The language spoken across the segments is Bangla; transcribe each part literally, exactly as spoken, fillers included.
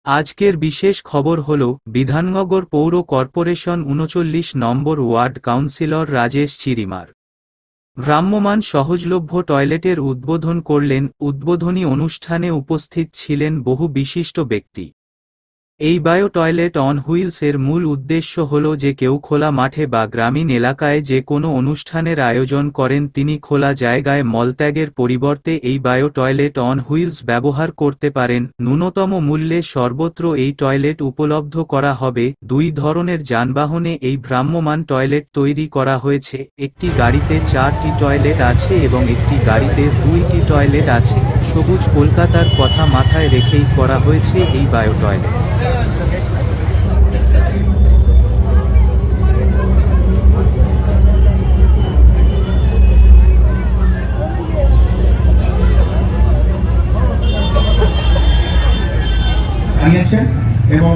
আজকের বিশেষ খবর হল বিধাননগর পৌর কর্পোরেশন উনচল্লিশ নম্বর ওয়ার্ড কাউন্সিলর রাজেশ চিরিমার ভ্রাম্যমাণ সহজলভ্য টয়লেটের উদ্বোধন করলেন। উদ্বোধনী অনুষ্ঠানে উপস্থিত ছিলেন বহু বিশিষ্ট ব্যক্তি। এই বায়ো টয়লেট অন হুইলস এর মূল উদ্দেশ্য হল যে কেউ খোলা মাঠে বা গ্রামীণ এলাকায় যে কোনো অনুষ্ঠানের আয়োজন করেন তিনি খোলা জায়গায় মলত্যাগের পরিবর্তে এই বায়ো টয়লেট অন হুইলস ব্যবহার করতে পারেন। ন্যূনতম মূল্যে সর্বত্র এই টয়লেট উপলব্ধ করা হবে। দুই ধরনের যানবাহনে এই ভ্রাম্যমাণ টয়লেট তৈরি করা হয়েছে। একটি গাড়িতে চারটি টয়লেট আছে এবং একটি গাড়িতে দুইটি টয়লেট আছে। সবুজ কলকাতার কথা মাথায় রেখেই করা হয়েছে এই বায়ো টয়লেট। এবং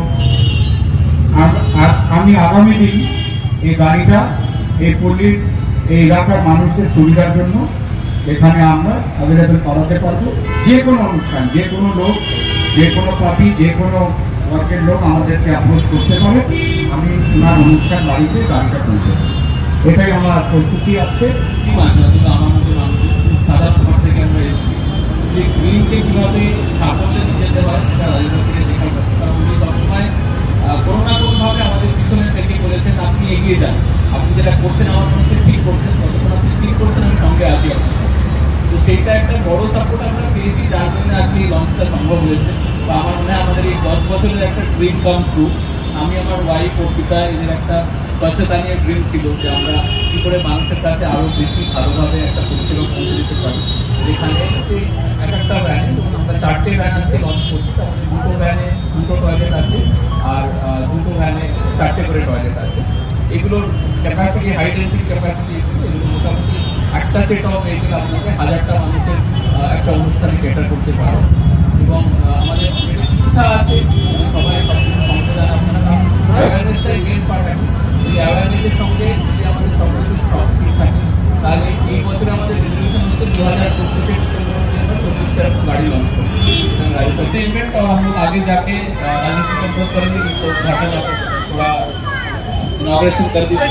আমি আগামী দিন এই গাড়িটা এই পল্লীর এই এলাকার মানুষদের সুবিধার জন্য এখানে আমরা অ্যাভেলেবেল করাতে পারবো। যে কোনো অনুষ্ঠান, যে কোনো লোক, যে কোনো পার্টি, যে কোনো ওয়ার্কের লোক আমাদেরকে অ্যাপ্রোচ করতে পারে। আমি ওনার অনুষ্ঠান বাড়িতে গাড়িটা পৌঁছে দেবো, এটাই আমার প্রস্তুতি আছে। আমার মতো সাদা তোমার থেকে আমরা এসেছি যে গ্রিনকে কীভাবে সাফল্যে নিয়ে যেতে হয় সেটা রাজনীতি থেকে দেখা যাচ্ছে। কারণ উনি সবসময় কোনো না কোনোভাবে আমাদের পিছনে থেকে বলেছেন আপনি এগিয়ে যান, আপনি যেটা করছেন আমার মনে হচ্ছে ঠিক করছেন, যতক্ষণ আপনি ঠিক করছেন আমি সঙ্গে আছি আপনার। তো সেইটা একটা বড় সাপোর্ট আমরা পেয়েছি, যার জন্য আজকে এই লঞ্চটা সম্ভব হয়েছে। তো আমার মনে হয় আমাদের এই দশ বছরের একটা ড্রিম কাম ট্রু। আমি আমার ওয়াইফ ও পিতা এদের একটা স্বচ্ছতা নিয়ে ড্রিম ছিল যে আমরা কী করে মানুষের কাছে আরও বেশি ভালোভাবে একটা পরিষেবা পৌঁছে দিতে পারি। এখানে হচ্ছে এক একটা ভ্যানে আমরা চারটে ভ্যান আজকে লঞ্চ করছি। আমাদের দুটো ভ্যানে দুটো টয়লেট আছে আর দুটো ভ্যানে চারটে করে টয়লেট আছে। এগুলোর ক্যাপাসিটি, হাই ডেন্সিটি ক্যাপাসিটি এগুলো এগুলো মোটামুটি একটা সেট অফ ভেহিকেল আপনাকে হাজারটা মানুষের একটা অনুষ্ঠানে ক্যাটার করতে পারে। এবং আমাদের ইচ্ছা আছে সবাই সবকিছু সংবিধান আপনারা অ্যাওয়ারনেসটাই মেন পার্ট আছে। এই অ্যাওয়ারনেসের সঙ্গে যদি আমাদের সব কিছু সব ঠিক থাকে তাহলে এই বছরে আমাদের রেজলিউশন হচ্ছে दो हज़ार चौबीस के दिसंबर में हम चौबीस का गाड़ी लॉन्च करेंगे। अचीवमेंट और हम लोग आगे जाके राजनीति कंट्रोल करेंगे, जिसको घाटा जाकर थोड़ा इनॉग्रेशन कर दीजिए।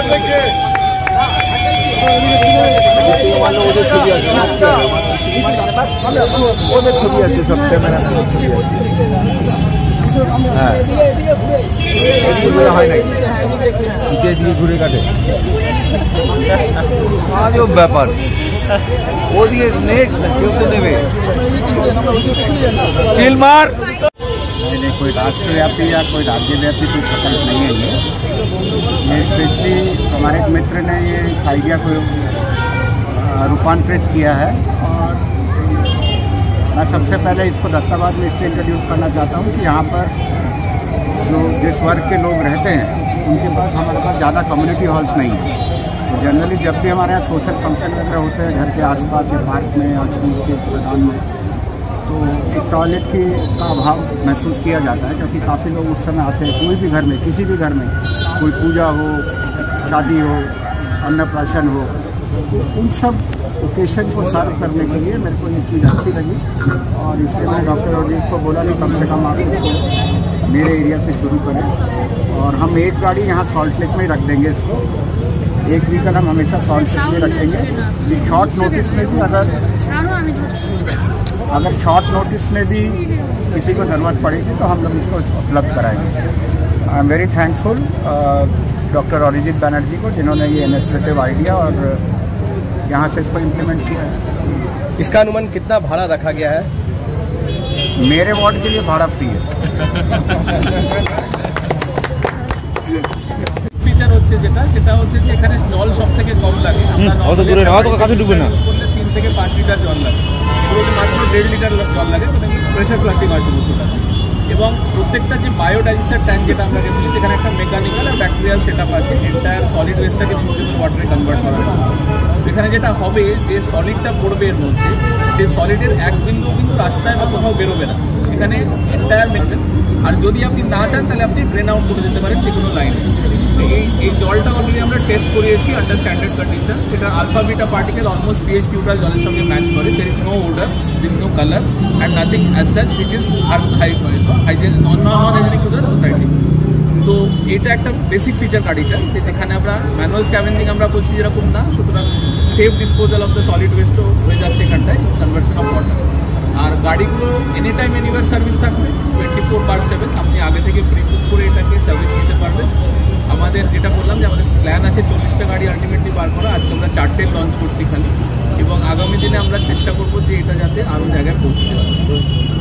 ছবি আছে সব ক্যামেরা ছবি আছে, হ্যাঁ হয় নাই ইটে দিয়ে ঘুরে কাটে আজব ব্যাপার। ওদিকে নেট কেউ তো নেবে स्टील मार। कोई राष्ट्रव्यापी या कोई राज्यव्यापी कोई प्रकल्प नहीं है ये ये स्पेशली हमारे एक मित्र ने ये आइडिया को रूपांतरित किया है। और मैं सबसे पहले इसको दत्ताबाद में इससे इंट्रोड्यूस करना चाहता हूँ कि यहाँ पर जो जिस वर्ग के लोग रहते हैं उनके पास हमारे पास ज़्यादा कम्युनिटी हॉल्स नहीं है। तो जनरली जब भी हमारे यहाँ सोशल फंक्शन वगैरह होते हैं घर के आसपास या पार्क में या स्कूल के मैदान में, तो एक टॉयलेट की का अभाव महसूस किया जाता है। क्योंकि काफ़ी लोग उस समय आते हैं, कोई भी घर में, किसी भी घर में कोई पूजा हो, शादी हो, अन्नप्राशन हो, तो उन सब ओकेशन को सर्व करने के लिए मेरे को ये चीज़ अच्छी लगी। और इसलिए मैंने डॉक्टर अजीत को बोला नहीं कम से कम आप इसको मेरे एरिया से शुरू करें। और हम एक गाड़ी यहाँ सॉल्ट लेक में रख देंगे इसको, एक व्हीकल हम हमेशा सॉल्ट लेक में रखेंगे। ये शॉर्ट नोटिस में भी अगर अगर शॉर्ट नोटिस में भी किसी को ज़रूरत पड़ेगी तो हम लोग इसको उपलब्ध कराएंगे। I am very thankful doctor Arijit Banerjee को, जिन्होंने ये इनिशिएटिव आइडिया और यहाँ से इसको इम्प्लीमेंट किया है। इसका अनुमान कितना भाड़ा रखा गया है? मेरे वार्ड के लिए भाड़ा फ्री है। ফিচার হচ্ছে যেটা সেটা হচ্ছে যে এখানে জল সব থেকে কম লাগে। তিন থেকে পাঁচ লিটার জল লাগে, এগুলো মাত্র দেড় লিটার জল লাগে। প্রেশার ফ্লাশিং হয় সমস্তটা। এবং প্রত্যেকটা যে বায়োডাইজেস্টার ট্যাঙ্ক যেটা আমরা বলি, সেখানে একটা মেকানিক্যাল আর ব্যাকটেরিয়াল সেট আপ আছে। এন্টায়ার সলিড ওয়েস্টটাকে মিউনিসিপ্যাল ওয়াটারে কনভার্ট করা হয়। এখানে যেটা হবে যে সলিডটা পড়বে এর মধ্যে, সেই সলিডের এক বিন্দু কিন্তু রাস্তায় বা কোথাও বেরোবে না, এখানে এন্টায়ার মেনটেন। আর যদি আপনি না চান তাহলে আপনি ড্রেন আউট করে দিতে পারেন যে কোনো লাইনে। এই এই জলটা অলরেডি আমরা টেস্ট করিয়েছি আন্ডার স্ট্যান্ডার্ড কন্ডিশন। সেটা alpha beta particle almost pH neutral জলের সঙ্গে ম্যাচ করে। There is no odour, there is no colour and nothing as such which is hygiene non hygienic to the society. তো এটা একটা বেসিক ফিচার গাড়িটা, যে যেখানে আমরা ম্যানুয়াল স্ক্যাভেঞ্জিং আমরা বলছি যেরকম না, সুতরাং safe disposal of the solid ওয়েস্টও হয়ে যাচ্ছে এখানটায়, কনভার্সন অফ ওয়াটার। আর গাড়িগুলো এনি টাইম এনিওয়ার সার্ভিস থাকবে টোয়েন্টি ফোর বার সেভেন। আপনি আগে থেকে প্রি বুক করে এটাকে সার্ভিস নিতে পারবেন। আমাদের যেটা বললাম যে আমাদের প্ল্যান আছে চল্লিশটা গাড়ি আলটিমেটলি বার করা। আজকে আমরা চারটে লঞ্চ করছি খালি, এবং আগামী দিনে আমরা চেষ্টা করবো যে এটা যাতে আরও জায়গায় পৌঁছে যায়।